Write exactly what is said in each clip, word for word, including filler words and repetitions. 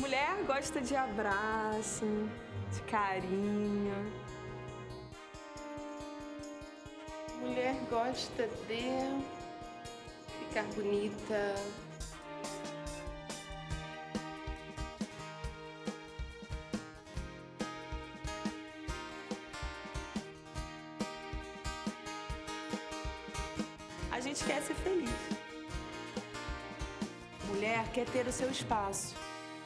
Mulher gosta de abraço, de carinho. Mulher gosta de ficar bonita. A gente quer ser feliz. Mulher quer ter o seu espaço.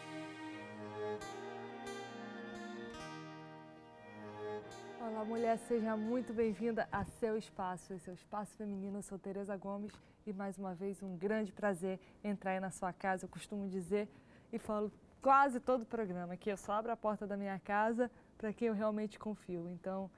Olá, mulher, seja muito bem-vinda a Seu Espaço, esse é o Espaço Feminino. Eu sou Tereza Gomes e, mais uma vez, um grande prazer entrar aí na sua casa. Eu costumo dizer e falo quase todo o programa que eu só abro a porta da minha casa para quem eu realmente confio. Então,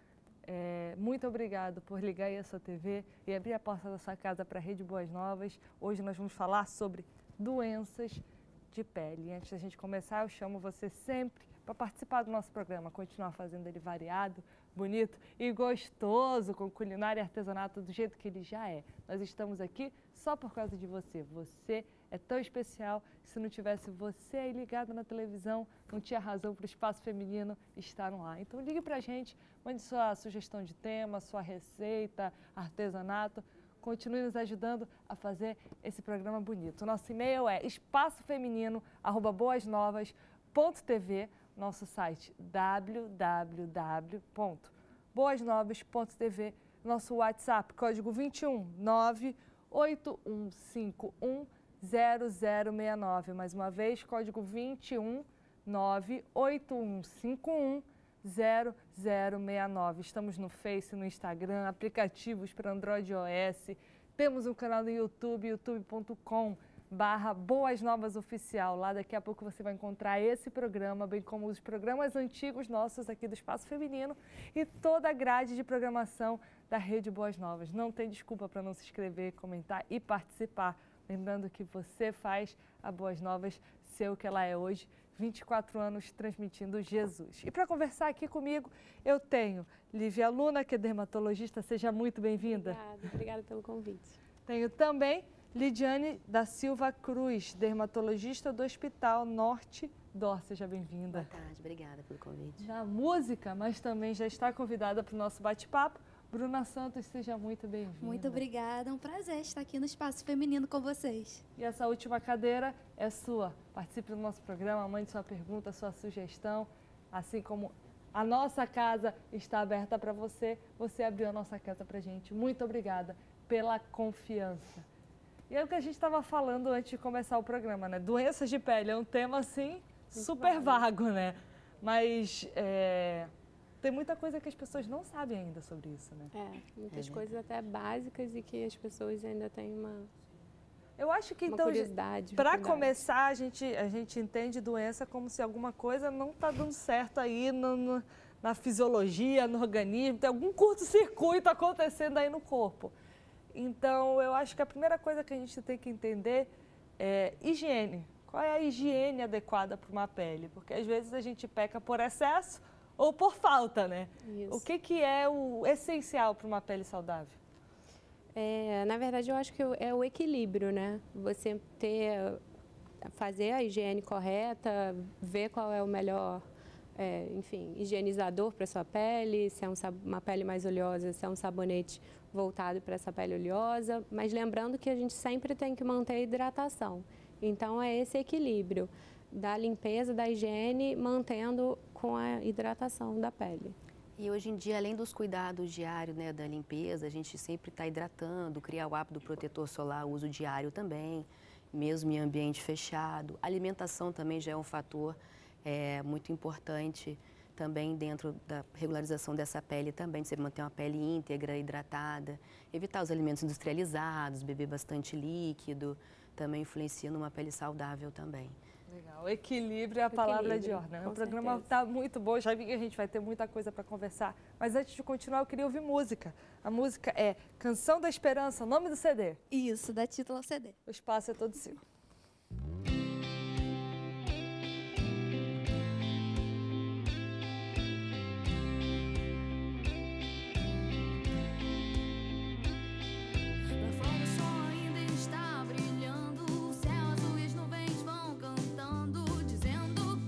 é, muito obrigado por ligar aí a sua T V e abrir a porta da sua casa para a Rede Boas Novas. Hoje nós vamos falar sobre doenças de pele. E antes da gente começar, eu chamo você sempre para participar do nosso programa, continuar fazendo ele variado, bonito e gostoso, com culinária e artesanato do jeito que ele já é. Nós estamos aqui só por causa de você. Você é tão especial. Se não tivesse você aí ligado na televisão, não tinha razão para o Espaço Feminino estar no ar. Então ligue para a gente, mande sua sugestão de tema, sua receita, artesanato. Continue nos ajudando a fazer esse programa bonito. Nosso e-mail é espaçofeminino arroba boasnovas ponto tv, nosso site w w w ponto boasnovas ponto tv, nosso WhatsApp, código vinte e um, nove oito um cinco um zero zero seis nove. Mais uma vez, código vinte e um, nove oito um cinco um zero zero seis nove. Estamos no Face, no Instagram, aplicativos para Android e iOS. Temos um canal no YouTube, youtube ponto com barra Boas Novas Oficial. Lá daqui a pouco você vai encontrar esse programa, bem como os programas antigos nossos aqui do Espaço Feminino e toda a grade de programação da Rede Boas Novas. Não tem desculpa para não se inscrever, comentar e participar. Lembrando que você faz a Boas Novas ser o que ela é hoje, vinte e quatro anos transmitindo Jesus. E para conversar aqui comigo, eu tenho Lívia Luna, que é dermatologista. Seja muito bem-vinda. Obrigada, obrigada pelo convite. Tenho também Lidiane da Silva Cruz, dermatologista do Hospital Norte Dor. Seja bem-vinda. Boa tarde, obrigada pelo convite. Na música, mas também já está convidada para o nosso bate-papo, Bruna Santos, seja muito bem-vinda. Muito obrigada, é um prazer estar aqui no Espaço Feminino com vocês. E essa última cadeira é sua. Participe do nosso programa, mande sua pergunta, sua sugestão, assim como a nossa casa está aberta para você, você abriu a nossa casa para a gente. Muito obrigada pela confiança. E é o que a gente estava falando antes de começar o programa, né? Doenças de pele é um tema, assim, super vago, né? Mas é, tem muita coisa que as pessoas não sabem ainda sobre isso, né? É, muitas é coisas até básicas e que as pessoas ainda têm uma Eu acho que, uma então, curiosidade. para começar, a gente, a gente entende doença como se alguma coisa não está dando certo aí no, no, na fisiologia, no organismo, tem algum curto-circuito acontecendo aí no corpo. Então, eu acho que a primeira coisa que a gente tem que entender é higiene. Qual é a higiene adequada para uma pele? Porque às vezes a gente peca por excesso ou por falta, né? Isso. O que, que é o essencial para uma pele saudável? É, na verdade, eu acho que é o equilíbrio, né? Você ter, fazer a higiene correta, ver qual é o melhor, é, enfim, higienizador para sua pele, se é um, uma pele mais oleosa, se é um sabonete voltado para essa pele oleosa, mas lembrando que a gente sempre tem que manter a hidratação. Então, é esse equilíbrio da limpeza, da higiene, mantendo com a hidratação da pele. E hoje em dia, além dos cuidados diários, né, da limpeza, a gente sempre está hidratando, criar o hábito do protetor solar, uso diário também, mesmo em ambiente fechado. A alimentação também já é um fator é, muito importante também dentro da regularização dessa pele também, de você manter uma pele íntegra, hidratada, evitar os alimentos industrializados, beber bastante líquido, também influencia numa pele saudável também. Legal, equilíbrio é a palavra de ordem. O programa está muito bom, já vi que a gente vai ter muita coisa para conversar, mas antes de continuar eu queria ouvir música. A música é Canção da Esperança, nome do C D. Isso, dá título ao C D. O espaço é todo seu. Dizendo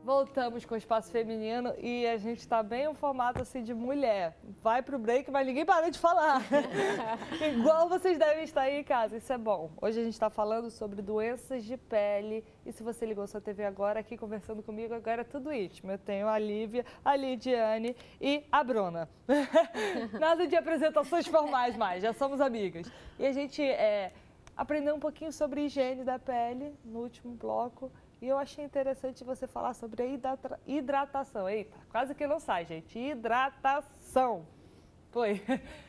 Voltamos com o Espaço Feminino e a gente está bem um formato assim de mulher. Vai pro break, mas ninguém para de falar. Igual vocês devem estar aí em casa, isso é bom. Hoje a gente está falando sobre doenças de pele e se você ligou sua T V agora, aqui conversando comigo, agora é tudo íntimo. Eu tenho a Lívia, a Lidiane e a Bruna. Nada de apresentações formais mais, já somos amigas. E a gente é, aprendeu um pouquinho sobre higiene da pele no último bloco. E eu achei interessante você falar sobre a hidratação. Eita, quase que não sai, gente. Hidratação. Foi.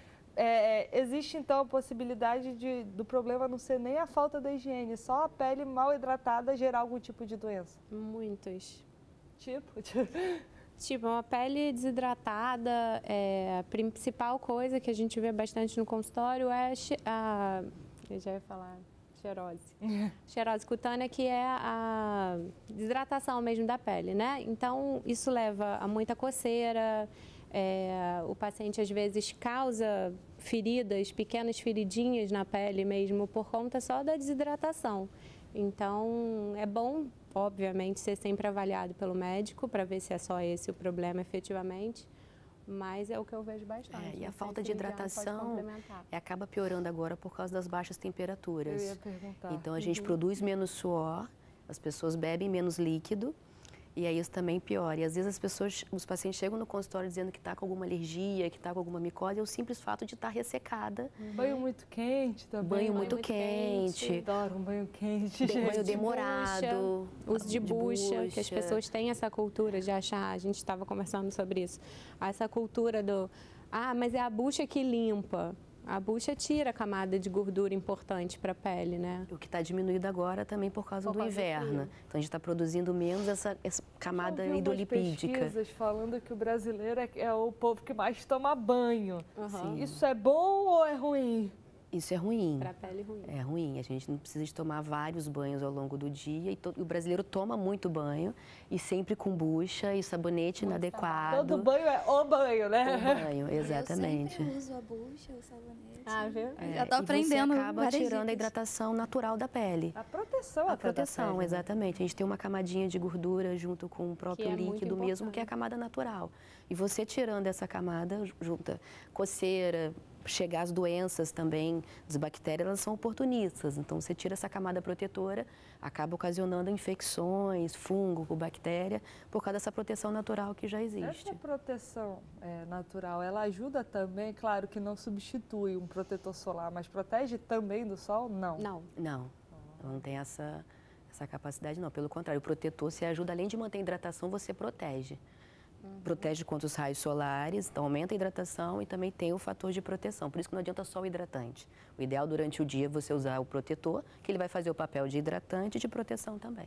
É, existe, então, a possibilidade de, do problema não ser nem a falta da higiene, só a pele mal hidratada gerar algum tipo de doença? Muitos. Tipo? Tipo, uma pele desidratada, é, a principal coisa que a gente vê bastante no consultório é a... Eu já ia falar... Xerose. Xerose cutânea, que é a desidratação mesmo da pele, né? Então, isso leva a muita coceira, é, o paciente às vezes causa feridas, pequenas feridinhas na pele mesmo, por conta só da desidratação. Então, é bom, obviamente, ser sempre avaliado pelo médico para ver se é só esse o problema efetivamente. Mas é o que eu vejo bastante. É, e a falta de hidratação acaba piorando agora por causa das baixas temperaturas. Eu ia perguntar. Então a gente Uhum. produz menos suor, as pessoas bebem menos líquido e aí isso também piora. E às vezes as pessoas, os pacientes chegam no consultório dizendo que está com alguma alergia, que está com alguma micose, é o simples fato de estar ressecada. Uhum. Banho muito quente também. Banho muito muito quente. quente. Adoro um banho quente, De- gente. banho demorado. Uso de, de bucha, que as bucha. pessoas têm essa cultura de achar, a gente estava conversando sobre isso, essa cultura do, ah, mas é a bucha que limpa. A bucha tira a camada de gordura importante para a pele, né? O que está diminuído agora também por causa Por do causa do inverno. frio. Então a gente está produzindo menos essa, essa camada Eu vi umas hidrolipídica. pesquisas falando que o brasileiro é, é o povo que mais toma banho. Uhum. Isso é bom ou é ruim? Isso é ruim. Para a pele ruim. É ruim, a gente não precisa de tomar vários banhos ao longo do dia e, to- e o brasileiro toma muito banho e sempre com bucha e sabonete inadequado. Todo banho é o banho, né? O banho, exatamente. Eu sempre uso a bucha, o sabonete. Ah, viu? É, Já tô e aprendendo você acaba várias tirando a dicas. hidratação natural da pele. A proteção A até da proteção, pele, né? exatamente. A gente tem uma camadinha de gordura junto com o próprio Que é muito líquido mesmo, que é a importante. camada natural. E você tirando essa camada, junta coceira, chegar as doenças também, as bactérias, elas são oportunistas. Então, você tira essa camada protetora, acaba ocasionando infecções, fungo ou bactéria, por causa dessa proteção natural que já existe. Essa proteção é, natural, ela ajuda também, claro que não substitui um protetor solar, mas protege também do sol? Não. Não. Não, ela não tem essa, essa capacidade, não. Pelo contrário, o protetor, você ajuda, além de manter a hidratação, você protege. Uhum. Protege contra os raios solares, então aumenta a hidratação e também tem o fator de proteção. Por isso que não adianta só o hidratante. O ideal durante o dia é você usar o protetor, que ele vai fazer o papel de hidratante e de proteção também.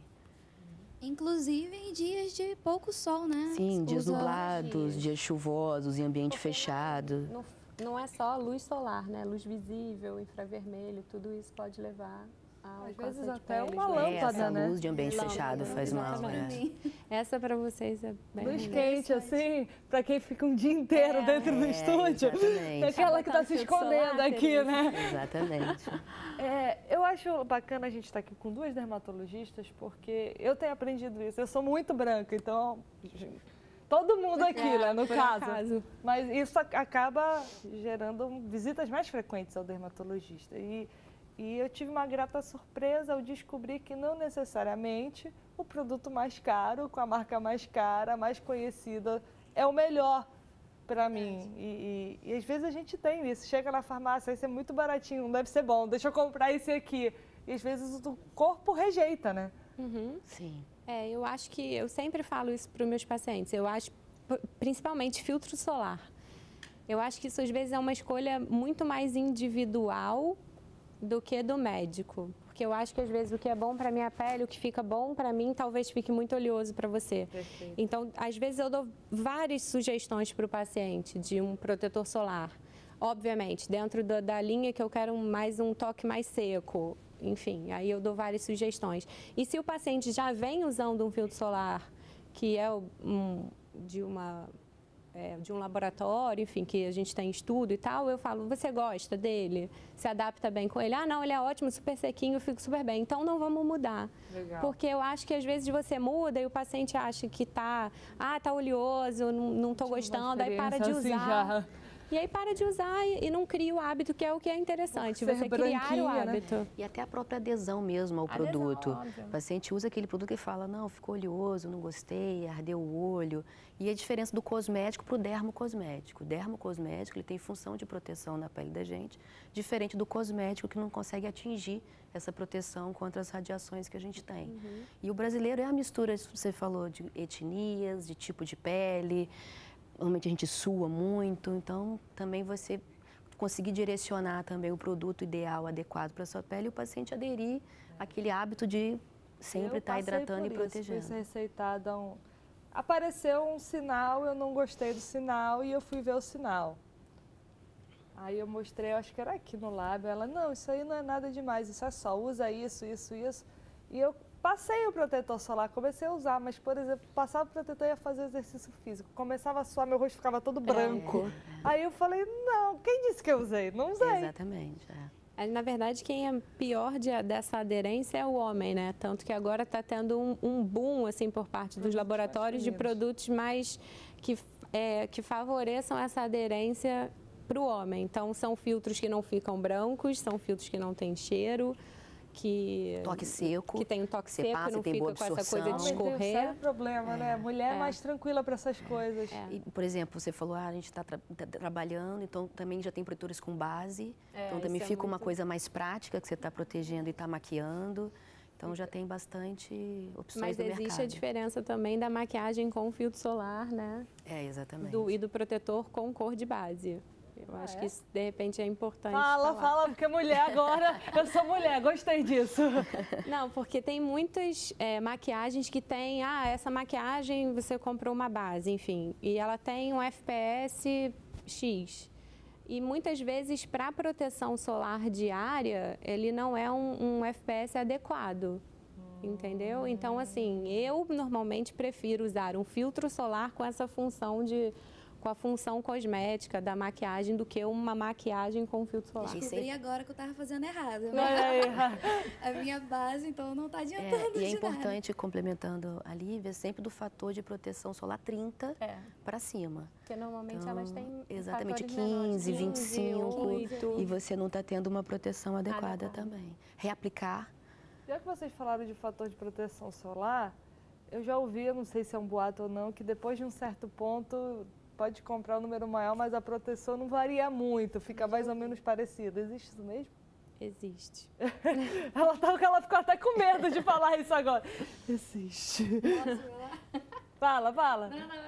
Inclusive em dias de pouco sol, né? Sim, dias Usa- nublados, dias chuvosos, em ambiente fechado. Não, não é só luz solar, né? Luz visível, infravermelho, tudo isso pode levar a Às câncer vezes de até pele, uma né? lâmpada, É, essa né? luz de ambiente Lâmpada, fechado faz mal, né? Exatamente. Essa para vocês é bem Luz ruim. quente, assim, pra quem fica um dia inteiro É, dentro do é, estúdio. exatamente. É aquela que tá se Botando filtro escondendo solar, aqui, seria né? Exatamente. É, eu acho bacana a gente estar aqui com duas dermatologistas, porque eu tenho aprendido isso. Eu sou muito branca, então todo mundo aqui, É, né, no por caso. acaso. Mas isso ac- acaba gerando visitas mais frequentes ao dermatologista. E, e eu tive uma grata surpresa ao descobrir que não necessariamente o produto mais caro, com a marca mais cara, mais conhecida, é o melhor para mim. E, e, e às vezes a gente tem isso. Chega na farmácia, isso é muito baratinho, não deve ser bom, deixa eu comprar esse aqui. E às vezes o corpo rejeita, né? Uhum. Sim. É, eu acho que, eu sempre falo isso para os meus pacientes, eu acho, p- principalmente filtro solar. Eu acho que isso às vezes é uma escolha muito mais individual do que do médico. Porque eu acho que às vezes o que é bom para minha pele, o que fica bom para mim, talvez fique muito oleoso para você. Perfeito. Então, às vezes eu dou várias sugestões para o paciente de um protetor solar. Obviamente, dentro da, da linha que eu quero um- mais um toque mais seco. Enfim, aí eu dou várias sugestões. E se o paciente já vem usando um filtro solar, que é um, de uma é, de um laboratório, enfim, que a gente tem estudo e tal, eu falo, você gosta dele? Se adapta bem com ele? Ah, não, ele é ótimo, super sequinho, eu fico super bem. Então, não vamos mudar. Legal. Porque eu acho que às vezes você muda e o paciente acha que tá, ah, tá oleoso, não, não tô gostando, aí para de assim usar. já. E aí para de usar e, e não cria o hábito, que é o que é interessante, Por ser você criar o branquinha, né? hábito. E até a própria adesão mesmo ao Adesão, produto. óbvio. O paciente usa aquele produto e fala, não, ficou oleoso, não gostei, ardeu o olho. E a diferença do cosmético para o dermocosmético. O dermocosmético, ele tem função de proteção na pele da gente, diferente do cosmético que não consegue atingir essa proteção contra as radiações que a gente tem. Uhum. E o brasileiro é a mistura, você falou, de etnias, de tipo de pele. Normalmente a gente sua muito, então também você conseguir direcionar também o produto ideal, adequado para a sua pele e o paciente aderir àquele hábito de sempre estar hidratando e protegendo. Eu fui receitada um... Apareceu um sinal, eu não gostei do sinal e eu fui ver o sinal. Aí eu mostrei, eu acho que era aqui no lábio, ela, não, isso aí não é nada demais, isso é só, usa isso, isso, isso. E eu passei o protetor solar, comecei a usar, mas, por exemplo, passava o protetor e ia fazer exercício físico. Começava a suar, meu rosto ficava todo branco. É. Aí eu falei, não, quem disse que eu usei? Não usei. Exatamente, é. Na verdade, quem é pior de, dessa aderência é o homem, né? Tanto que agora está tendo um, um boom, assim, por parte dos laboratórios de produtos mais que, é, que favoreçam essa aderência para o homem. Então, são filtros que não ficam brancos, são filtros que não têm cheiro, que toque seco, que tem um toque seco, passa, não tem fica boa com essa coisa de Tem um escorrer. sério problema, é. né? Mulher é É. mais tranquila para essas coisas. É. E, por exemplo, você falou, ah, a gente está tra tá trabalhando, então também já tem protetores com base, É, então também isso é fica uma muito- coisa mais prática, que você está protegendo e está maquiando. Então já tem bastante opções Mas no existe mercado. a diferença também da maquiagem com filtro solar, né? É, exatamente. Do, e do protetor com cor de base. Eu Ah, acho é? que isso, de repente, é importante Fala, falar. fala, porque mulher agora, eu sou mulher, gostei disso. Não, porque tem muitas é, maquiagens que tem, ah, essa maquiagem você comprou uma base, enfim, e ela tem um F P S X. E muitas vezes, para proteção solar diária, ele não é um, um F P S adequado. Entendeu? Então, assim, eu normalmente prefiro usar um filtro solar com essa função de... com a função cosmética da maquiagem do que uma maquiagem com filtro solar. Descobri agora que eu estava fazendo errado. Olha aí. A minha base, então, não está É, adiantando e é de importante, complementando a Lívia, sempre do fator de proteção solar trinta É. para cima. Porque normalmente Então, elas têm exatamente fatores menores, quinze, vinte e cinco, oito. e você não está tendo uma proteção adequada Adequada. também. Reaplicar. Já que vocês falaram de fator de proteção solar, eu já ouvi, eu não sei se é um boato ou não, que depois de um certo ponto pode comprar um número maior, mas a proteção não varia muito, fica mais ou menos parecida. Existe isso mesmo? Existe. Ela, tá, ela ficou até com medo de falar isso agora. Existe. Fala, fala.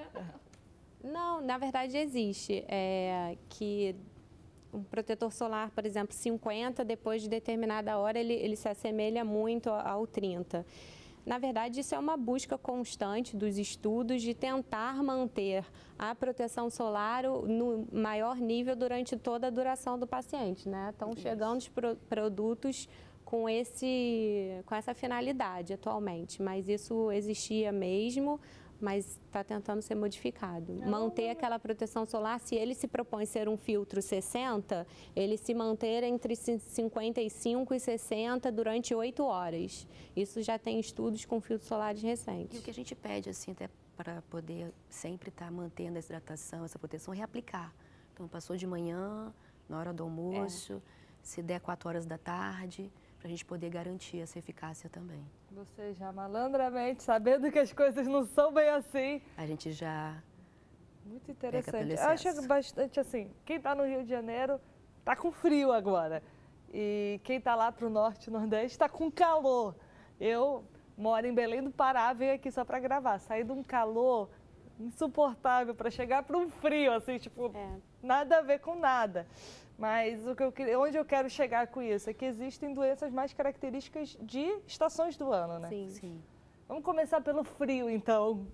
Não, na verdade existe. É, que um protetor solar, por exemplo, cinquenta, depois de determinada hora, ele, ele se assemelha muito ao trinta. Na verdade, isso é uma busca constante dos estudos de tentar manter a proteção solar no maior nível durante toda a duração do paciente, né? Estão chegando os pro, produtos com, esse, com essa finalidade atualmente, mas isso existia mesmo, mas está tentando ser modificado. Não, Manter aquela proteção solar, se ele se propõe ser um filtro sessenta, ele se manter entre cinquenta e cinco e sessenta durante oito horas. Isso já tem estudos com filtros solares recentes. E o que a gente pede, assim, até para poder sempre estar mantendo essa hidratação, essa proteção, é reaplicar. Então, passou de manhã, na hora do almoço, é. se der quatro horas da tarde, para a gente poder garantir essa eficácia também. Você já malandramente, sabendo que as coisas não são bem assim. A gente já... Muito interessante. Eu acho bastante assim, quem está no Rio de Janeiro está com frio agora. E quem está lá para o norte e nordeste está com calor. Eu moro em Belém do Pará, venho aqui só para gravar. Saí de um calor insuportável para chegar para um frio, assim, tipo, é. nada a ver com nada. Mas o que eu, onde eu quero chegar com isso é que existem doenças mais características de estações do ano, né? Sim. Sim. Vamos começar pelo frio, então.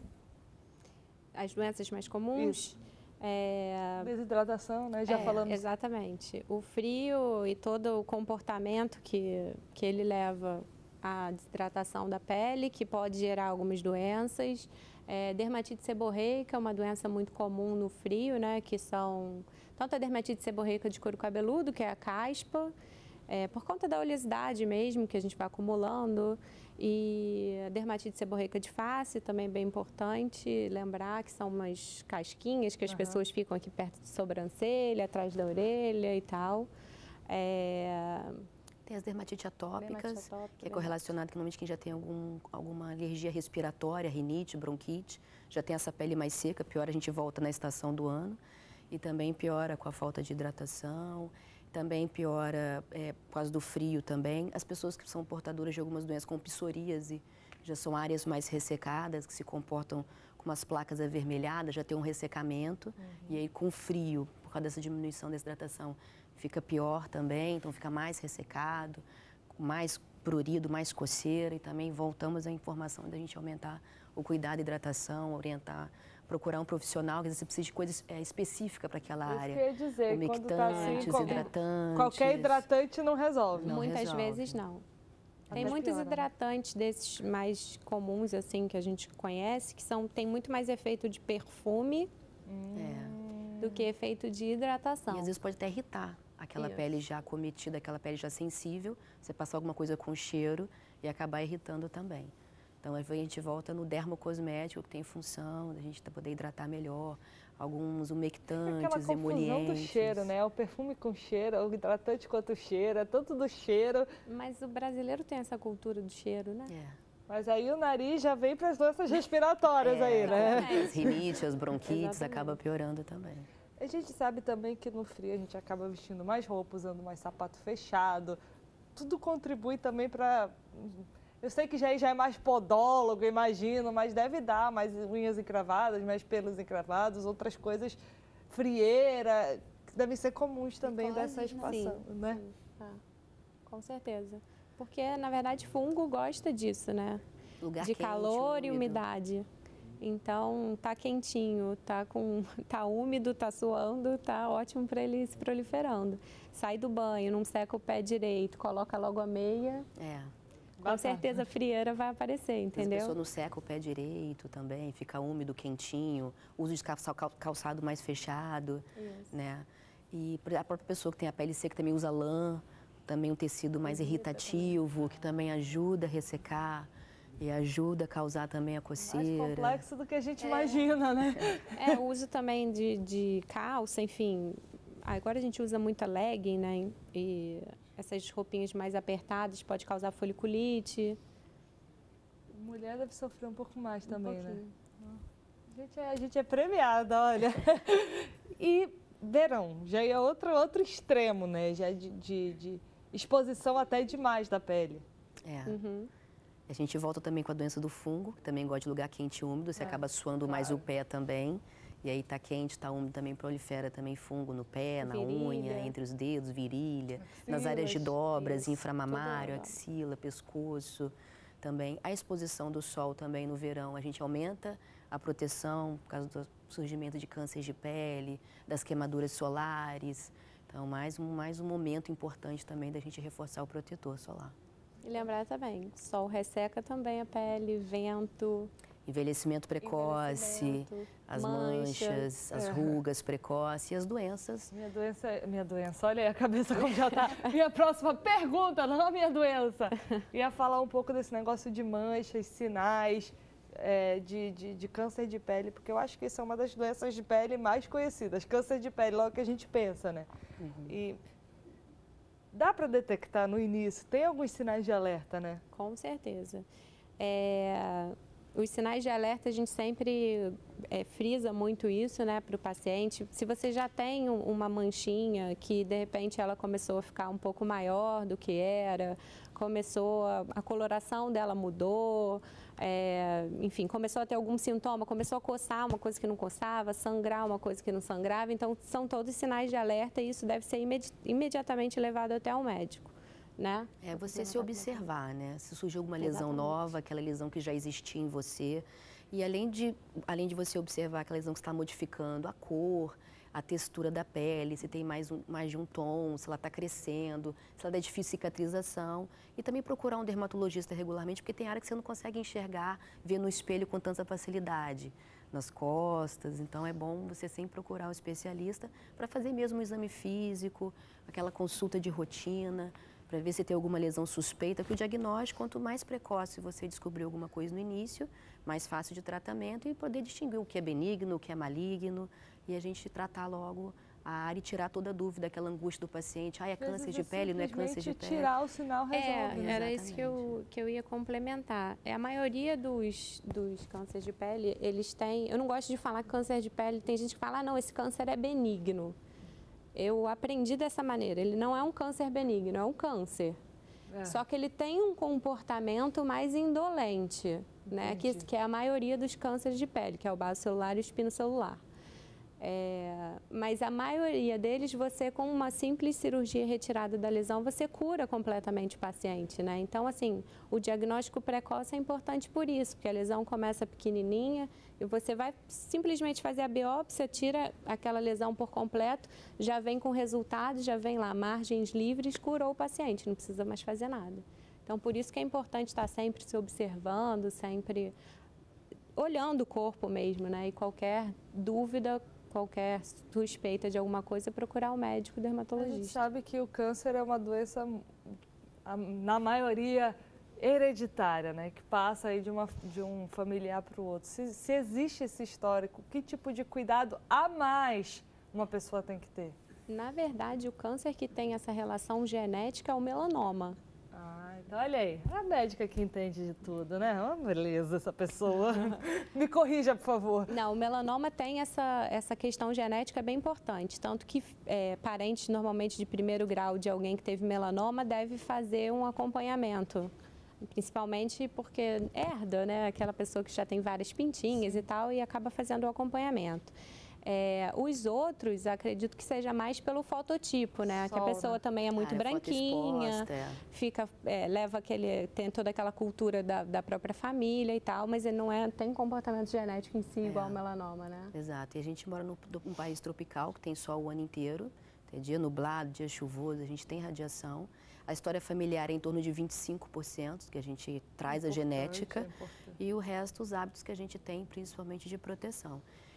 As doenças mais comuns? Isso. É... Desidratação, né? Já é, falamos. Exatamente. O frio e todo o comportamento que, que ele leva à desidratação da pele, que pode gerar algumas doenças. É, dermatite seborreica é uma doença muito comum no frio, né? Que são tanto a dermatite seborreica de couro cabeludo, que é a caspa, é, por conta da oleosidade mesmo que a gente vai acumulando, e a dermatite seborreica de face também é bem importante lembrar que são umas casquinhas que as uhum. pessoas ficam aqui perto de sobrancelha, atrás da orelha e tal. É... Tem as dermatite atópicas, dermatite atópica, que é correlacionado que normalmente quem já tem algum, alguma alergia respiratória, rinite, bronquite, já tem essa pele mais seca, piora, a gente volta na estação do ano. E também piora com a falta de hidratação, também piora é, por causa do frio também. As pessoas que são portadoras de algumas doenças como psoríase, já são áreas mais ressecadas, que se comportam com umas placas avermelhadas, já tem um ressecamento. Uhum. E aí com frio, por causa dessa diminuição da hidratação, fica pior também, então fica mais ressecado, mais prurido, mais coceira. E também voltamos à informação da gente aumentar o cuidado e hidratação, orientar, procurar um profissional, que às vezes você precisa de coisa é, específica para aquela Isso área. Que eu ia dizer, umectantes, tá assim, hidratantes. Qualquer hidratante não resolve. Não Muitas resolve. vezes não. Tem Até muitos piora, hidratantes desses mais comuns, assim, que a gente conhece, que são, tem muito mais efeito de perfume hum. é. do que efeito de hidratação. E às vezes pode até irritar aquela Isso. pele já acometida, aquela pele já sensível, você passar alguma coisa com cheiro e acabar irritando também. Então, aí a gente volta no dermocosmético, que tem função da gente poder hidratar melhor, alguns umectantes, aquela confusão emolientes. do cheiro, né? O perfume com cheiro, o hidratante quanto cheiro, é tanto do cheiro. Mas o brasileiro tem essa cultura do cheiro, né? É. Mas aí o nariz já vem para as doenças respiratórias é, aí, né? As rinite, as bronquites, acaba piorando também. A gente sabe também que no frio a gente acaba vestindo mais roupa, usando mais sapato fechado. Tudo contribui também para... Eu sei que já, já é mais podólogo, imagino, mas deve dar mais unhas encravadas, mais pelos encravados, outras coisas, frieira, que devem ser comuns também dessa expansão, sim, né? Sim, ah, com certeza. Porque, na verdade, fungo gosta disso, né? Lugar de quente, calor úmido. E umidade. Então, tá quentinho, tá, com, tá úmido, tá suando, tá ótimo para ele ir se proliferando. Sai do banho, não seca o pé direito, coloca logo a meia. É. Com certeza a frieira vai aparecer, entendeu? A pessoa não seca o pé direito também, fica úmido, quentinho, uso de calçado mais fechado, Isso. né? E a própria pessoa que tem a pele seca também usa lã, também um tecido mais Isso, irritativo, que também ajuda a ressecar e ajuda a causar também a coceira. Mais complexo do que a gente é. imagina, né? É, o uso também de, de calça, enfim. Agora a gente usa muita legging, né? E essas roupinhas mais apertadas pode causar foliculite. Mulher deve sofrer um pouco mais também, um né? A gente, é, a gente é premiada, olha. E verão, já é outro, outro extremo, né? Já de, de, de exposição até demais da pele. É. Uhum. A gente volta também com a doença do fungo, que também gosta de lugar quente e úmido, você é, acaba suando claro. mais o pé também. E aí tá quente, tá úmido, também prolifera também fungo no pé, na virilha. unha, entre os dedos, virilha, axilas, nas áreas de dobras, isso, inframamário, axila, pescoço também. A exposição do sol também no verão, a gente aumenta a proteção por causa do surgimento de câncer de pele, das queimaduras solares. Então, mais um, mais um momento importante também da gente reforçar o protetor solar. E lembrar também, sol resseca também a pele, vento... Envelhecimento precoce, Envelhecimento, as mancha, manchas, as é. rugas precoces e as doenças. Minha doença, minha doença, olha aí a cabeça como já tá. Minha próxima pergunta, não a minha doença. Ia falar um pouco desse negócio de manchas, sinais é, de, de, de câncer de pele, porque eu acho que isso é uma das doenças de pele mais conhecidas. Câncer de pele, logo que a gente pensa, né? Uhum. E dá para detectar no início, tem alguns sinais de alerta, né? Com certeza. É... Os sinais de alerta, a gente sempre é, frisa muito isso, né, para o paciente. Se você já tem uma manchinha que, de repente, ela começou a ficar um pouco maior do que era, começou, a, a coloração dela mudou, é, enfim, começou a ter algum sintoma, começou a coçar uma coisa que não coçava, sangrar uma coisa que não sangrava. Então, são todos sinais de alerta e isso deve ser imedi- imediatamente levado até o médico. Né? É você se observar, né? Se surgiu alguma lesão Exatamente. nova, aquela lesão que já existia em você. E além de, além de você observar aquela lesão que está modificando a cor, a textura da pele, se tem mais, um, mais de um tom, se ela está crescendo, se ela é difícil cicatrização. E também procurar um dermatologista regularmente, porque tem área que você não consegue enxergar, ver no espelho com tanta facilidade, nas costas. Então é bom você sempre procurar um especialista para fazer mesmo um exame físico, aquela consulta de rotina, para ver se tem alguma lesão suspeita, porque o diagnóstico, quanto mais precoce você descobrir alguma coisa no início, mais fácil de tratamento e poder distinguir o que é benigno, o que é maligno, e a gente tratar logo a área e tirar toda a dúvida, aquela angústia do paciente, ah, é câncer de pele, não é câncer de pele. Tirar o sinal resolve. É, era Exatamente. isso que eu, que eu ia complementar. É, a maioria dos, dos cânceres de pele, eles têm... Eu não gosto de falar câncer de pele, tem gente que fala, ah, não, esse câncer é benigno. Eu aprendi dessa maneira, ele não é um câncer benigno, é um câncer. É. Só que ele tem um comportamento mais indolente, né? Que, que é a maioria dos cânceres de pele, que é o baço celular e o espino celular. É, mas a maioria deles, você com uma simples cirurgia retirada da lesão, você cura completamente o paciente, né? Então, assim, o diagnóstico precoce é importante por isso, porque a lesão começa pequenininha e você vai simplesmente fazer a biópsia, tira aquela lesão por completo, já vem com resultado, já vem lá, margens livres, curou o paciente, não precisa mais fazer nada. Então, por isso que é importante estar sempre se observando, sempre olhando o corpo mesmo, né? E qualquer dúvida, qualquer suspeita de alguma coisa, procurar um médico dermatologista. A gente sabe que o câncer é uma doença, na maioria, hereditária, né? Que passa aí de, uma, de um familiar para o outro. Se, se existe esse histórico, que tipo de cuidado a mais uma pessoa tem que ter? Na verdade, o câncer que tem essa relação genética é o melanoma. Então, olha aí, a médica que entende de tudo, né? Oh, beleza, essa pessoa. Me corrija, por favor. Não, o melanoma tem essa, essa questão genética bem importante. Tanto que é, parentes, normalmente, de primeiro grau de alguém que teve melanoma, deve fazer um acompanhamento. Principalmente porque herda, né? Aquela pessoa que já tem várias pintinhas. Sim. E tal, e acaba fazendo o acompanhamento. É, os outros, acredito que seja mais pelo fototipo, né? Sol, que a pessoa, né, também é muito ah, branquinha, exposta, é. fica, é, leva aquele, tem toda aquela cultura da, da própria família e tal, mas ele não é, tem comportamento genético em si é. igual ao melanoma, né? Exato, e a gente mora num, num país tropical que tem sol o ano inteiro, tem dia nublado, dia chuvoso, a gente tem radiação. A história familiar é em torno de vinte e cinco por cento, que a gente traz importante, a genética, é e o resto, os hábitos que a gente tem, principalmente de proteção.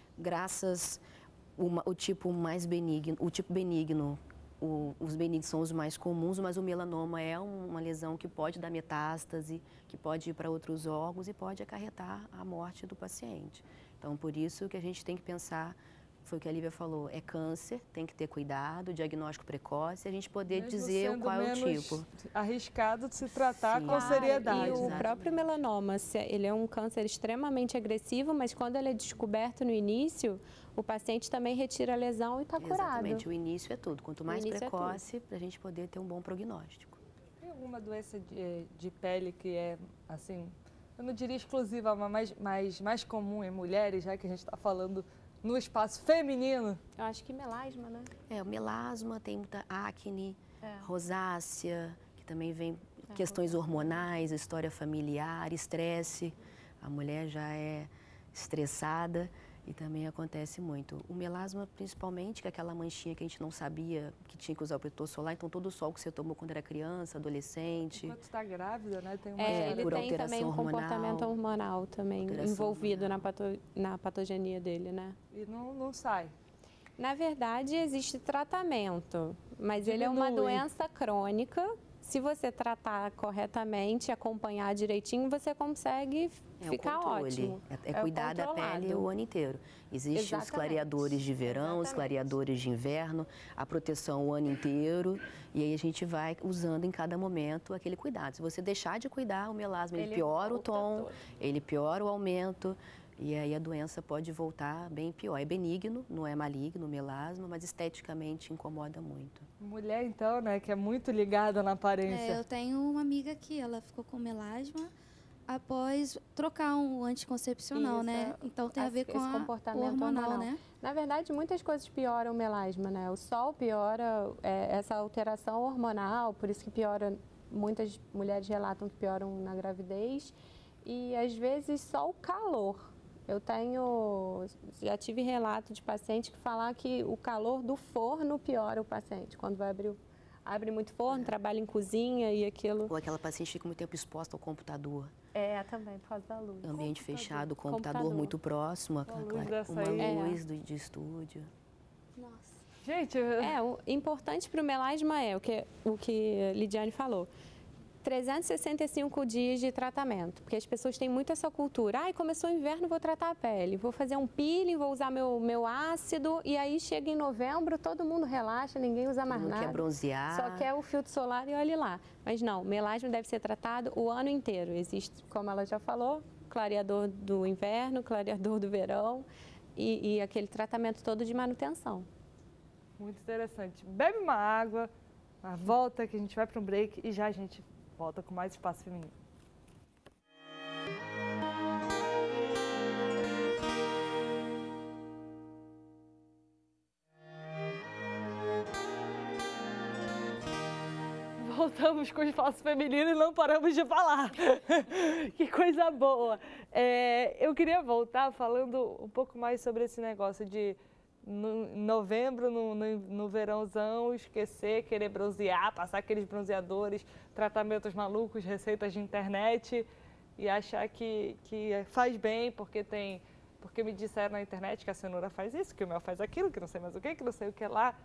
Graças uma, o tipo mais benigno, o tipo benigno, o, os benignos são os mais comuns, mas o melanoma é uma lesão que pode dar metástase, que pode ir para outros órgãos e pode acarretar a morte do paciente. Então, por isso que a gente tem que pensar, foi o que a Lívia falou, é câncer, tem que ter cuidado, diagnóstico precoce, a gente poder Mesmo dizer qual é o tipo. Arriscado de se tratar Sim. com seriedade. Ah, e o Exatamente. próprio melanoma, ele é um câncer extremamente agressivo, mas quando ele é descoberto no início, o paciente também retira a lesão e está curado. Exatamente, o início é tudo. Quanto mais precoce, é para a gente poder ter um bom prognóstico. Tem alguma doença de, de pele que é, assim, eu não diria exclusiva, mas mais, mais comum em mulheres, já que a gente está falando no espaço feminino? Eu acho que melasma, né? É, o melasma, tem muita acne, é. rosácea, que também vem é, questões rosácea. hormonais, história familiar, estresse. A mulher já é estressada e também acontece muito. O melasma, principalmente, que é aquela manchinha que a gente não sabia que tinha que usar o protetor solar, então todo o sol que você tomou quando era criança, adolescente. Enquanto está grávida, né? Tem uma é, ele tem também um hormonal, comportamento hormonal também envolvido hormonal. Na, pato, na patogenia dele, né? E não, não sai. Na verdade, existe tratamento, mas Diminui. Ele é uma doença crônica. Se você tratar corretamente, acompanhar direitinho, você consegue é ficar ótimo. É, é, é cuidar da pele o ano inteiro. Existem os clareadores de verão, Exatamente. os clareadores de inverno, a proteção o ano inteiro. E aí a gente vai usando em cada momento aquele cuidado. Se você deixar de cuidar, o melasma ele, ele piora o tom, todo. ele piora o aumento. E aí a doença pode voltar bem pior. É benigno, não é maligno, melasma, mas esteticamente incomoda muito. Mulher, então, né, que é muito ligada na aparência. É, eu tenho uma amiga aqui, ela ficou com melasma após trocar um anticoncepcional, Isso, né? Então tem a ver com esse a, comportamento o hormonal, hormonal, né? Na verdade, muitas coisas pioram o melasma, né? O sol piora é, essa alteração hormonal, por isso que piora, muitas mulheres relatam que pioram na gravidez. E às vezes só o calor. Eu tenho, já tive relato de paciente que falar que o calor do forno piora o paciente, quando vai abrir, abre muito forno, é. trabalha em cozinha e aquilo... Ou aquela paciente fica muito tempo exposta ao computador. É, também, por causa da luz. Ambiente computador. fechado, computador, computador muito próximo, uma luz, uma luz do, de estúdio. Nossa. Gente... É, o importante para o melasma é o que, o que Lidiane falou. trezentos e sessenta e cinco dias de tratamento, porque as pessoas têm muito essa cultura. Ai, começou o inverno, vou tratar a pele, vou fazer um peeling, vou usar meu, meu ácido, e aí chega em novembro, todo mundo relaxa, ninguém usa mais todo mundo nada. Quer bronzear. Só quer o filtro solar e olhe lá. Mas não, melasma deve ser tratado o ano inteiro. Existe, como ela já falou, clareador do inverno, clareador do verão e, e aquele tratamento todo de manutenção. Muito interessante. Bebe uma água, a volta que a gente vai para um break e já a gente volta com mais Espaço Feminino. Voltamos com o Espaço Feminino e não paramos de falar. Que coisa boa. É, eu queria voltar falando um pouco mais sobre esse negócio de no, em novembro, no, no, no verãozão, esquecer, querer bronzear, passar aqueles bronzeadores, tratamentos malucos, receitas de internet e achar que, que faz bem porque tem, porque me disseram na internet que a cenoura faz isso, que o mel faz aquilo, que não sei mais o que, que não sei o que lá.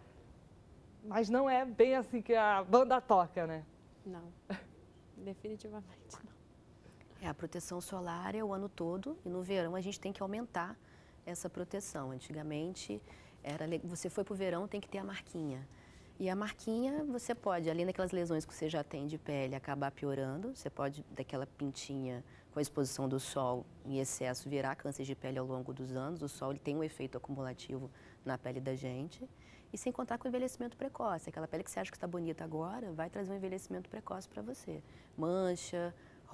Mas não é bem assim que a banda toca, né? Não, definitivamente não. É, a proteção solar é o ano todo e no verão a gente tem que aumentar essa proteção. Antigamente, era, você foi para o verão, tem que ter a marquinha. E a marquinha, você pode, além daquelas lesões que você já tem de pele, acabar piorando. Você pode, daquela pintinha com a exposição do sol em excesso, virar câncer de pele ao longo dos anos. O sol ele tem um efeito acumulativo na pele da gente. E sem contar com o envelhecimento precoce. Aquela pele que você acha que está bonita agora, vai trazer um envelhecimento precoce para você. Mancha,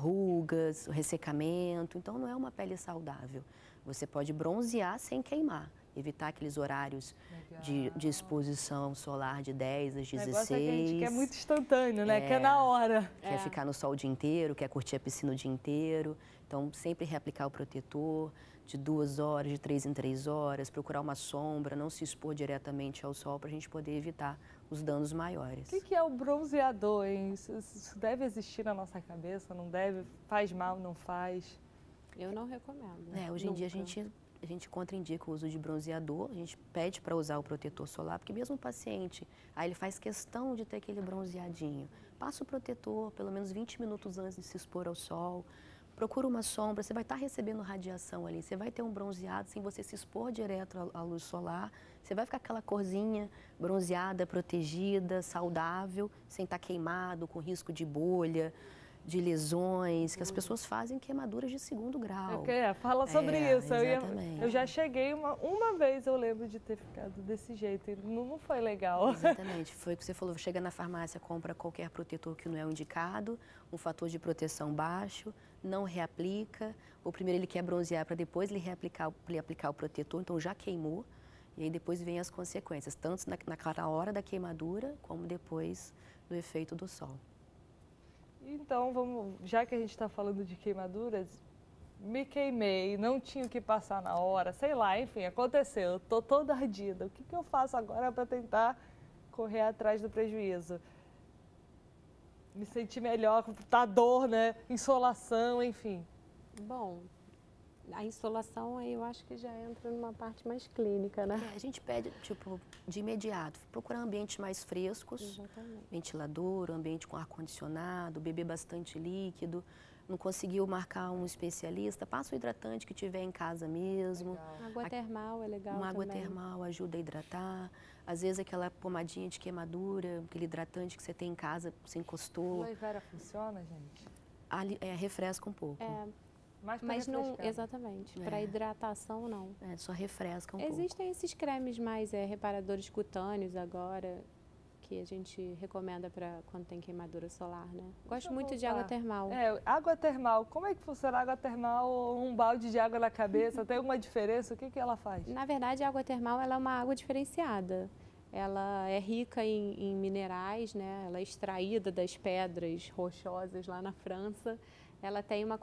rugas, ressecamento. Então, não é uma pele saudável. Você pode bronzear sem queimar. Evitar aqueles horários de, de exposição solar de dez às dezesseis. O negócio é que a gente quer muito instantâneo, né? É, quer na hora. Quer é. ficar no sol o dia inteiro, quer curtir a piscina o dia inteiro. Então, sempre reaplicar o protetor de duas horas, de três em três horas, procurar uma sombra, não se expor diretamente ao sol para a gente poder evitar os danos maiores. O que, que é o bronzeador, hein? Isso, isso deve existir na nossa cabeça, não deve? Faz mal, não faz? Eu não recomendo. É, hoje Nunca. em dia a gente, a gente contraindica o uso de bronzeador, a gente pede para usar o protetor solar, porque mesmo o paciente, aí ele faz questão de ter aquele bronzeadinho. Passa o protetor pelo menos vinte minutos antes de se expor ao sol. Procura uma sombra, você vai estar recebendo radiação ali, você vai ter um bronzeado sem você se expor direto à luz solar, você vai ficar aquela corzinha bronzeada, protegida, saudável, sem estar queimado, com risco de bolha, de lesões, que as pessoas fazem queimaduras de segundo grau. É, fala sobre é, isso. Eu, ia, eu já cheguei, uma, uma vez eu lembro de ter ficado desse jeito, e não, não foi legal. Exatamente, foi o que você falou, chega na farmácia, compra qualquer protetor que não é o indicado, um fator de proteção baixo, não reaplica, ou primeiro ele quer bronzear para depois ele reaplicar ele aplicar o protetor, então já queimou, e aí depois vem as consequências, tanto na, naquela hora da queimadura, como depois do efeito do sol. Então, vamos, já que a gente está falando de queimaduras, me queimei, não tinha o que passar na hora, sei lá, enfim, aconteceu, estou toda ardida. O que, que eu faço agora para tentar correr atrás do prejuízo? Me sentir melhor, tá dor, né? Insolação, enfim. Bom, a insolação aí eu acho que já entra numa parte mais clínica, né? É, a gente pede, tipo, de imediato, procurar ambientes mais frescos, Exatamente. Ventilador, ambiente com ar-condicionado, beber bastante líquido. Não conseguiu marcar um especialista, passa o hidratante que tiver em casa mesmo. Legal. Água termal é legal Uma água também. termal ajuda a hidratar. Às vezes aquela pomadinha de queimadura, aquele hidratante que você tem em casa, você encostou. Aloe vera funciona, gente? Ali, é, refresca um pouco. É. Mas, Mas não, exatamente, é. Para hidratação não. É, só refresca um Existem pouco. Existem esses cremes mais é, reparadores cutâneos agora, que a gente recomenda para quando tem queimadura solar, né? Gosto muito voltar. de água termal. É, água termal, como é que funciona a água termal? Um balde de água na cabeça, tem alguma diferença? O que, que ela faz? Na verdade, a água termal ela é uma água diferenciada. Ela é rica em, em minerais, né? Ela é extraída das pedras rochosas lá na França. Ela tem uma,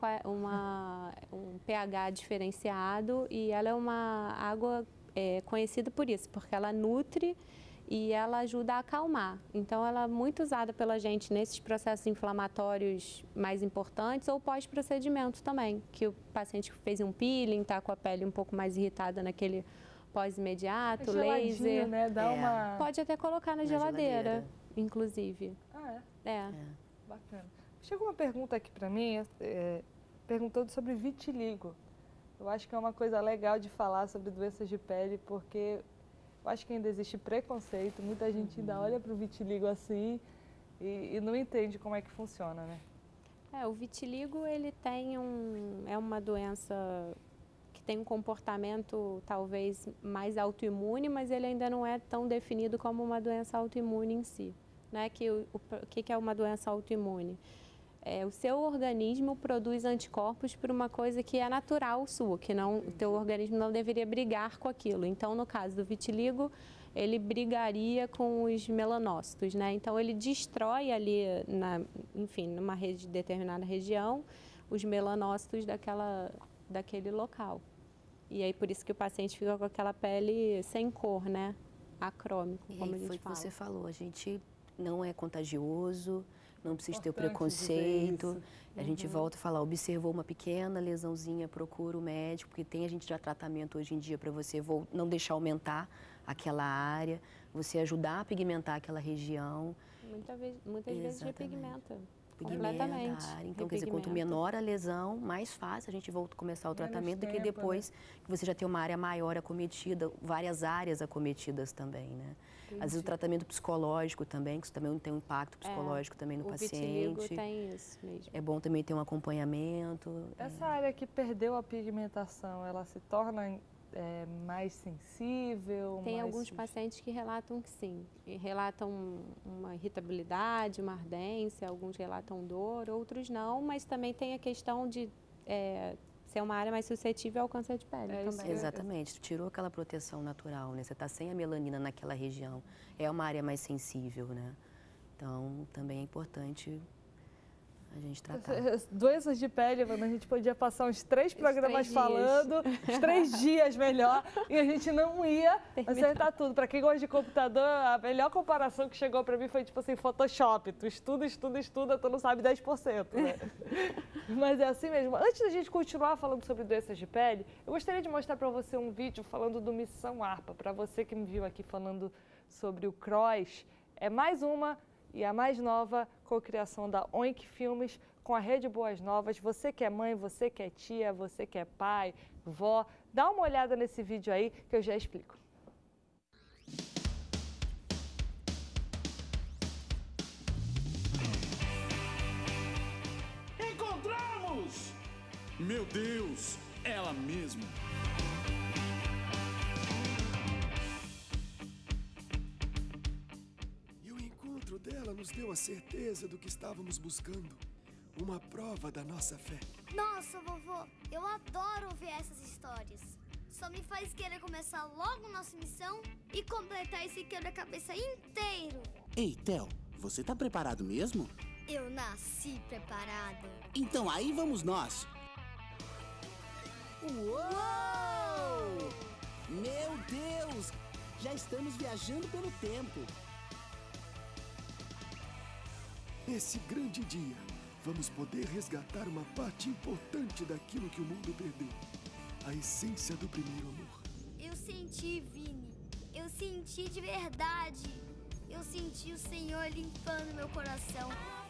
uma, um pH diferenciado e ela é uma água é, conhecida por isso, porque ela nutre e ela ajuda a acalmar. Então, ela é muito usada pela gente nesses processos inflamatórios mais importantes ou pós-procedimento também, que o paciente fez um peeling, está com a pele um pouco mais irritada naquele pós-imediato, É laser. Né? Dá É. uma... Pode até colocar na, Na geladeira, geladeira. inclusive. Ah, é? É. É. Bacana. Chegou uma pergunta aqui para mim, é, perguntando sobre vitiligo. Eu acho que é uma coisa legal de falar sobre doenças de pele, porque eu acho que ainda existe preconceito, muita gente ainda olha para o vitiligo assim e, e não entende como é que funciona, né? É, o vitiligo, ele tem um, é uma doença que tem um comportamento talvez mais autoimune, mas ele ainda não é tão definido como uma doença autoimune em si. Né? Que o, o, o que é uma doença autoimune? É, o seu organismo produz anticorpos por uma coisa que é natural sua, que não, o teu organismo não deveria brigar com aquilo. Então, no caso do vitiligo, ele brigaria com os melanócitos, né? Então, ele destrói ali, na, enfim, numa regi- determinada região, os melanócitos daquela, daquele local. E aí, por isso que o paciente fica com aquela pele sem cor, né? Acrômico, E como a aí gente foi o que fala. você falou, a gente não é contagioso, não precisa ter o Importante preconceito. dizer isso. A gente volta a falar, observou uma pequena lesãozinha, procura o médico, porque tem a gente já tratamento hoje em dia para você vol- não deixar aumentar aquela área, você ajudar a pigmentar aquela região. Muita vez, muitas vezes Exatamente. repigmenta. Pigmenta Completamente. a área. Então, quer dizer, quanto Repigmenta. menor a lesão, mais fácil a gente volta a começar o Menos tratamento do que tempo, depois que você já tem uma área maior acometida, várias áreas acometidas também, né? Às vezes o tratamento psicológico também, que isso também tem um impacto psicológico também no O vitiligo paciente. tem isso mesmo. É bom também ter um acompanhamento. Essa área que perdeu a pigmentação, ela se torna é, mais sensível? Tem mais alguns sus- pacientes que relatam que sim. E relatam uma irritabilidade, uma ardência, alguns relatam dor, outros não, mas também tem a questão de é, ser uma área mais suscetível ao câncer de pele É isso também. Exatamente, tu tirou aquela proteção natural, né? Você está sem a melanina naquela região. É uma área mais sensível, né? Então, também é importante a gente tratar. Doenças de pele, Wanda, a gente podia passar uns três programas três dias. falando, uns três dias melhor, e a gente não ia acertar tudo. Para quem gosta de computador, a melhor comparação que chegou para mim foi tipo assim, Photoshop. Tu estuda, estuda, estuda, tu não sabe dez por cento, né? Mas é assim mesmo. Antes da gente continuar falando sobre doenças de pele, eu gostaria de mostrar para você um vídeo falando do Missão ARPA. Para você que me viu aqui falando sobre o CROSS, é mais uma e a mais nova cocriação da Oink Filmes com a Rede Boas Novas. Você que é mãe, você que é tia, você que é pai, vó, dá uma olhada nesse vídeo aí que eu já explico. Encontramos! Meu Deus, ela mesma. E o encontro dela nos deu a certeza do que estávamos buscando. Uma prova da nossa fé. Nossa, vovô, eu adoro ouvir essas histórias. Só me faz querer começar logo nossa missão e completar esse quebra-cabeça inteiro. Ei, Theo, você tá preparado mesmo? Eu nasci preparada. Então aí vamos nós. Uou! Meu Deus! Já estamos viajando pelo tempo. Nesse grande dia, vamos poder resgatar uma parte importante daquilo que o mundo perdeu. A essência do primeiro amor. Eu senti, Vini. Eu senti de verdade. Eu senti o Senhor limpando meu coração.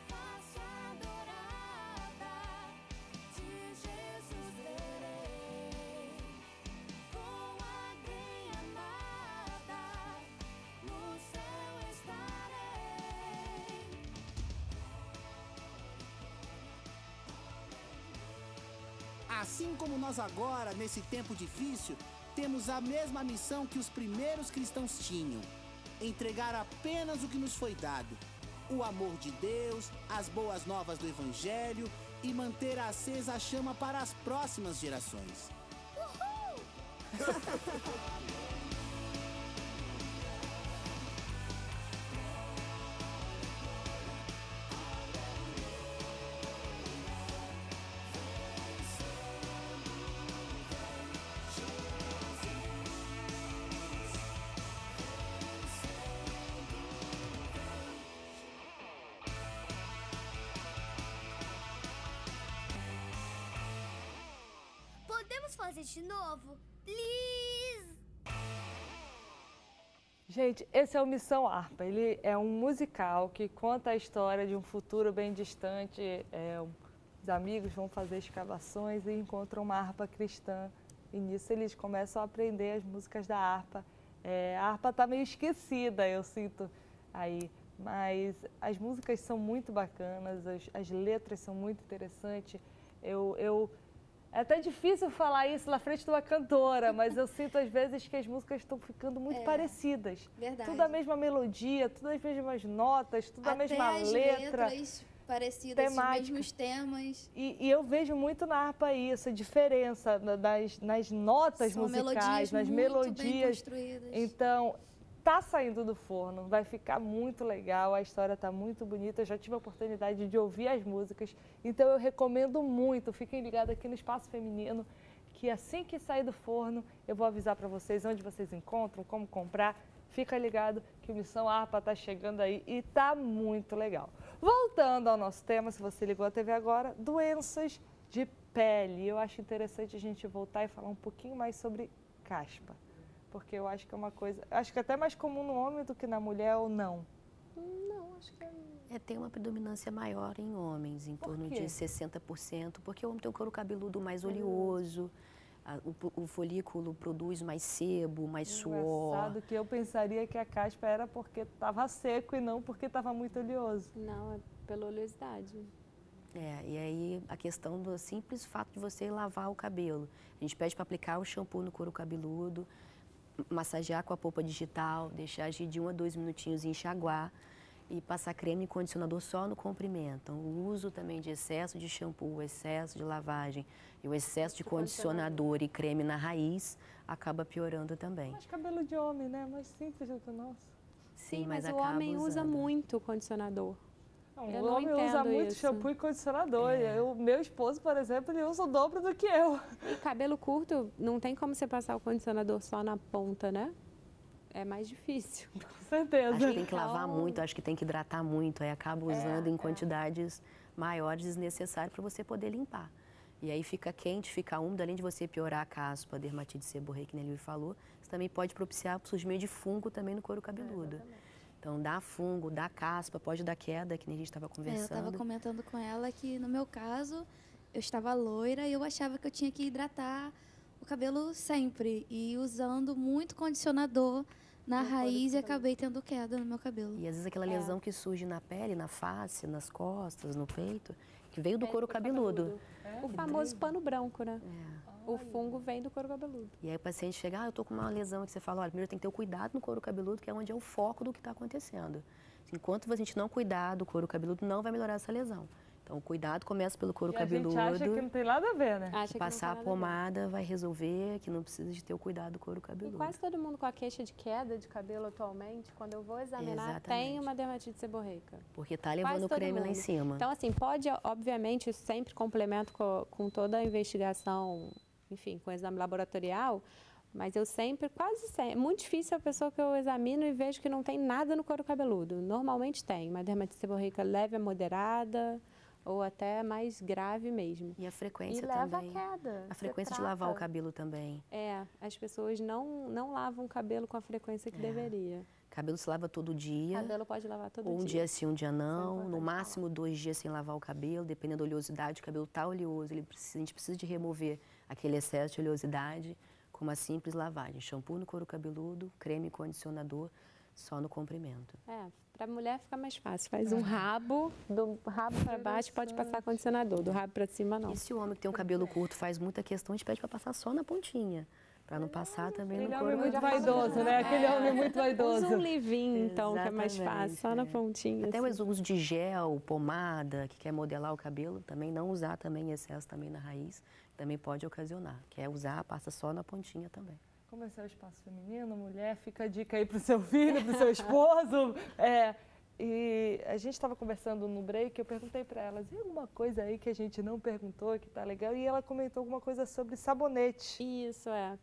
Assim como nós agora, nesse tempo difícil, temos a mesma missão que os primeiros cristãos tinham: entregar apenas o que nos foi dado, o amor de Deus, as boas novas do Evangelho e manter acesa a chama para as próximas gerações. Uhul! fazer de novo. Please! Gente, esse é o Missão Harpa. Ele é um musical que conta a história de um futuro bem distante. É, os amigos vão fazer escavações e encontram uma harpa cristã. E nisso eles começam a aprender as músicas da harpa. É, a harpa está meio esquecida, eu sinto aí. Mas as músicas são muito bacanas, as, as letras são muito interessantes. Eu, eu, é até difícil falar isso na frente de uma cantora, mas eu sinto às vezes que as músicas estão ficando muito é, parecidas. Verdade. Tudo a mesma melodia, tudo as mesmas notas, tudo até a mesma as letra. Letras parecidas, temática. Os mesmos temas. E, e eu vejo muito na harpa isso, a diferença nas, nas notas São musicais, melodias nas muito melodias. Bem construídas. Então, tá saindo do forno, vai ficar muito legal, a história tá muito bonita, eu já tive a oportunidade de ouvir as músicas, então eu recomendo muito, fiquem ligados aqui no Espaço Feminino, que assim que sair do forno, eu vou avisar para vocês onde vocês encontram, como comprar, fica ligado que o Missão Harpa tá chegando aí e tá muito legal. Voltando ao nosso tema, se você ligou a T V agora, doenças de pele, eu acho interessante a gente voltar e falar um pouquinho mais sobre caspa. Porque eu acho que é uma coisa, acho que é até mais comum no homem do que na mulher, ou não? Não, acho que é... é tem uma predominância maior em homens, em torno de sessenta por cento, porque o homem tem um couro cabeludo mais oleoso, a, o, o folículo produz mais sebo, mais suor. Engraçado que eu pensaria que a caspa era porque estava seco e não porque estava muito oleoso. Não, é pela oleosidade. É, e aí a questão do simples fato de você lavar o cabelo. A gente pede para aplicar o shampoo no couro cabeludo, massagear com a polpa digital, deixar agir de um a dois minutinhos e enxaguar e passar creme e condicionador só no comprimento. Então, o uso também de excesso de shampoo, o excesso de lavagem e o excesso de condicionador e creme na raiz acaba piorando também. Mas cabelo de homem, né? Mais simples do que o nosso. Sim, Sim mas, mas o homem usando. usa muito condicionador. Não, eu o não homem entendo usa muito isso. shampoo e condicionador. É. O meu esposo, por exemplo, ele usa o dobro do que eu. E cabelo curto, não tem como você passar o condicionador só na ponta, né? É mais difícil. Com certeza. Acho que tem que lavar muito, acho que tem que hidratar muito. Aí acaba usando é, em quantidades é. maiores desnecessárias para você poder limpar. E aí fica quente, fica úmido, além de você piorar a caspa, a dermatite seborreica, que ele falou, você também pode propiciar o surgimento de fungo também no couro cabeludo. É, então, dá fungo, dá caspa, pode dar queda, que nem a gente estava conversando. É, eu estava comentando com ela que, no meu caso, eu estava loira e eu achava que eu tinha que hidratar o cabelo sempre. E usando muito condicionador na raiz e acabei tendo queda no meu cabelo. E às vezes aquela lesão é. que surge na pele, na face, nas costas, no peito, que veio do é, couro cabeludo. É, o famoso pano branco, né? É. O fungo vem do couro cabeludo. E aí o paciente chega, ah, eu tô com uma lesão, que você fala, olha, primeiro tem que ter o cuidado no couro cabeludo, que é onde é o foco do que está acontecendo. Enquanto a gente não cuidar do couro cabeludo, não vai melhorar essa lesão. Então, o cuidado começa pelo couro e cabeludo. A gente acha que não tem nada a ver, né? Acha que passar a pomada vai resolver, que não precisa de ter o cuidado do couro cabeludo. E quase todo mundo com a queixa de queda de cabelo atualmente, quando eu vou examinar, Exatamente. tem uma dermatite seborreica. Porque tá levando o creme lá em cima. Então, assim, pode, obviamente, isso sempre complemento com, com toda a investigação, enfim, com o exame laboratorial, mas eu sempre, quase sempre, é muito difícil a pessoa que eu examino e vejo que não tem nada no couro cabeludo. Normalmente tem, uma dermatite seborreica leve a moderada, ou até mais grave mesmo. E a frequência e também. leva a queda. A frequência de lavar o cabelo também. É, as pessoas não, não lavam o cabelo com a frequência que é. deveria. Cabelo se lava todo dia. Cabelo pode lavar todo um dia. Um dia sim, um dia não. No máximo falar. dois dias sem lavar o cabelo, dependendo da oleosidade. O cabelo está oleoso, ele precisa, a gente precisa de remover aquele excesso de oleosidade com uma simples lavagem. Shampoo no couro cabeludo, creme e condicionador, só no comprimento. É, para a mulher fica mais fácil. Faz um rabo, do rabo para baixo pode passar condicionador, do rabo para cima não. E se o homem que tem um cabelo curto faz muita questão, a gente pede para passar só na pontinha. Para não passar também Aquele no couro. Aquele homem muito vaidoso, né? Aquele é. homem muito vaidoso. Usa um leave-in, então, que é mais fácil, só é. na pontinha. Até assim. o uso de gel, pomada, que quer modelar o cabelo, também não usar também excesso também na raiz, também pode ocasionar. Quer usar, passa só na pontinha também. Como esse é o espaço feminino, mulher, fica a dica aí para o seu filho, para o seu esposo. É, e a gente estava conversando no break, eu perguntei para elas, e alguma coisa aí que a gente não perguntou, que tá legal? E ela comentou alguma coisa sobre sabonete. Isso, é.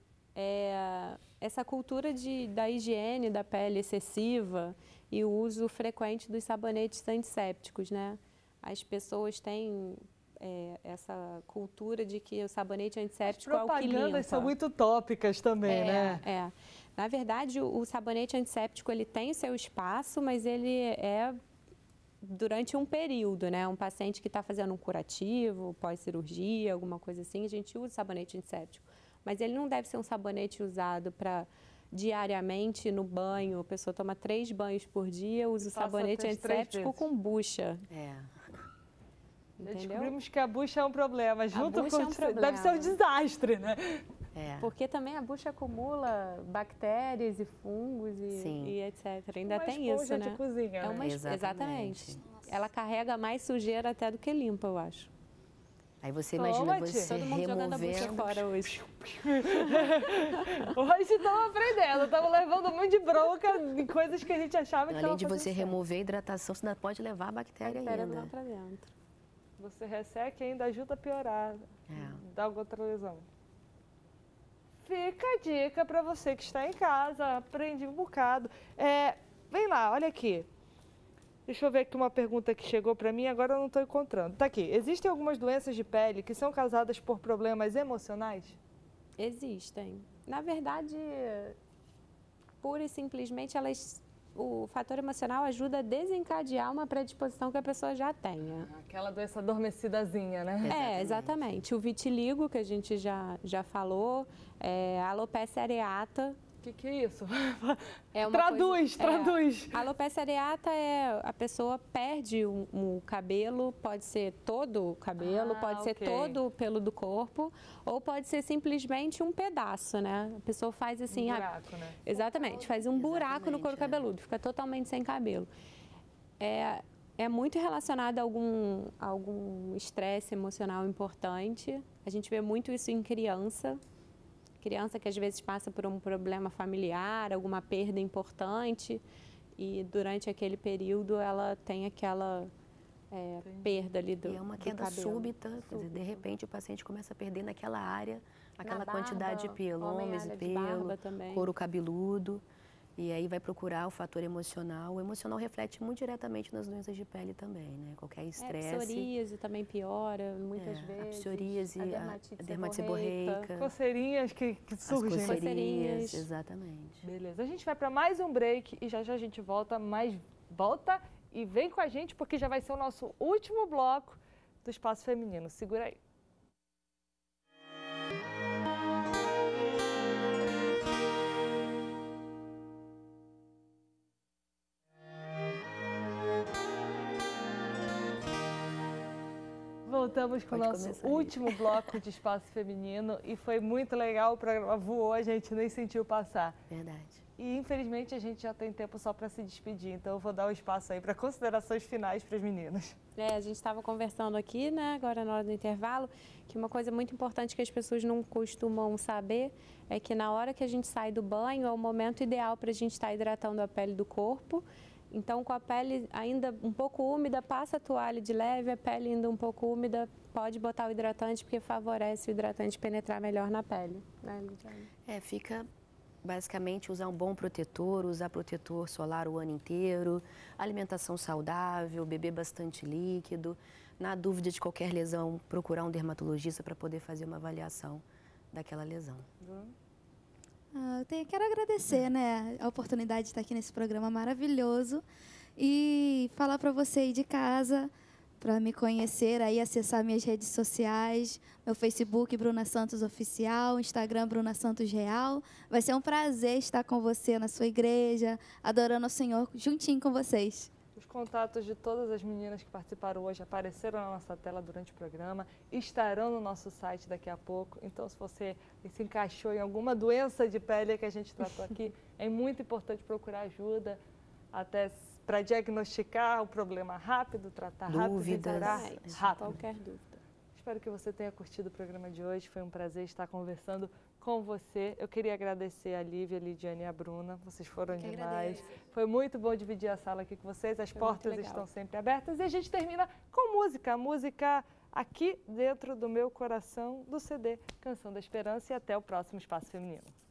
é essa cultura de, da higiene da pele excessiva e o uso frequente dos sabonetes antissépticos, né? As pessoas têm é, essa cultura de que o sabonete antisséptico é o que limpa. As propagandas são muito utópicas também, é, né? É. Na verdade, o, o sabonete antisséptico, ele tem seu espaço, mas ele é durante um período, né? Um paciente que está fazendo um curativo, pós-cirurgia, alguma coisa assim, a gente usa sabonete antisséptico. Mas ele não deve ser um sabonete usado para diariamente no banho. A pessoa toma três banhos por dia, usa o sabonete antisséptico com bucha. É. Entendeu? Descobrimos que a bucha é um problema. Junto a bucha com é um problema. Deve ser um desastre, né? É. Porque também a bucha acumula bactérias e fungos e, e etcétera. Ainda uma tem isso, né? De cozinha, é uma né? Exatamente. Exatamente. Ela carrega mais sujeira até do que limpa, eu acho. Aí você imagina Toma, você Todo mundo jogando a bucha fora hoje. Hoje estamos aprendendo, estamos levando muito de bronca em coisas que a gente achava que Além de você certo. remover a hidratação, você ainda pode levar a bactéria, a bactéria ainda. Lá pra dentro. Você resseca e ainda ajuda a piorar, é. dá outra lesão. Fica a dica para você que está em casa, aprende um bocado. É, vem lá, olha aqui. Deixa eu ver aqui uma pergunta que chegou para mim, agora eu não estou encontrando. Tá aqui, existem algumas doenças de pele que são causadas por problemas emocionais? Existem. Na verdade, pura e simplesmente, elas, o fator emocional ajuda a desencadear uma predisposição que a pessoa já tenha. Aquela doença adormecidazinha, né? É, exatamente. O vitiligo, que a gente já, já falou, é, a alopecia areata. O que, que é isso? É uma traduz, coisa, traduz. É, a alopecia areata é a pessoa perde o um, um cabelo, pode ser todo o cabelo, ah, pode ser okay. todo o pelo do corpo, ou pode ser simplesmente um pedaço, né? A pessoa faz assim... Um buraco, a... né? Exatamente, faz um buraco Exatamente, no couro é. cabeludo, fica totalmente sem cabelo. É, é muito relacionado a algum algum estresse emocional importante. A gente vê muito isso em criança. Criança que às vezes passa por um problema familiar, alguma perda importante, e durante aquele período ela tem aquela é, perda ali do cabelo. E é uma queda súbita, súbita. Quer dizer, de repente o paciente começa a perder naquela área, aquela barba, quantidade de pelo, homens e pelo, couro cabeludo. E aí vai procurar o fator emocional. O emocional reflete muito diretamente nas doenças de pele também, né? Qualquer estresse. É, a psoríase também piora muitas é, vezes. A psoríase, a dermatite, a dermatite seborreica. seborreica. Coceirinhas que, que surgem. As coceirinhas, exatamente. Beleza, a gente vai para mais um break e já já a gente volta, mas volta e vem com a gente porque já vai ser o nosso último bloco do Espaço Feminino. Segura aí. Voltamos com o nosso último bloco de Espaço Feminino e foi muito legal, o programa voou, a gente nem sentiu passar. Verdade. E infelizmente a gente já tem tempo só para se despedir, então eu vou dar o espaço aí para considerações finais para as meninas. É, a gente estava conversando aqui, né, agora na hora do intervalo, que uma coisa muito importante que as pessoas não costumam saber é que na hora que a gente sai do banho é o momento ideal para a gente estar hidratando a pele do corpo. Então, com a pele ainda um pouco úmida, passa a toalha de leve, a pele ainda um pouco úmida, pode botar o hidratante, porque favorece o hidratante penetrar melhor na pele. Né, Lidiane? É, fica basicamente usar um bom protetor, usar protetor solar o ano inteiro, alimentação saudável, beber bastante líquido. Na dúvida de qualquer lesão, procurar um dermatologista para poder fazer uma avaliação daquela lesão. Uhum. Ah, eu tenho, quero agradecer, né, a oportunidade de estar aqui nesse programa maravilhoso e falar para você aí de casa, para me conhecer, aí acessar minhas redes sociais, meu Facebook Bruna Santos Oficial, Instagram Bruna Santos Real. Vai ser um prazer estar com você na sua igreja, adorando ao Senhor juntinho com vocês. Os contatos de todas as meninas que participaram hoje apareceram na nossa tela durante o programa, estarão no nosso site daqui a pouco. Então, se você se encaixou em alguma doença de pele que a gente tratou aqui, é muito importante procurar ajuda até para diagnosticar o problema rápido, tratar Dúvidas. rápido e rápido. Qualquer dúvida. Espero que você tenha curtido o programa de hoje. Foi um prazer estar conversando com você. Eu queria agradecer a Lívia, a Lidiane e a Bruna. Vocês foram Eu que demais. agradeço. Foi muito bom dividir a sala aqui com vocês. As Foi portas muito legal. estão sempre abertas. E a gente termina com música. A música aqui dentro do meu coração, do C D Canção da Esperança. E até o próximo Espaço Feminino.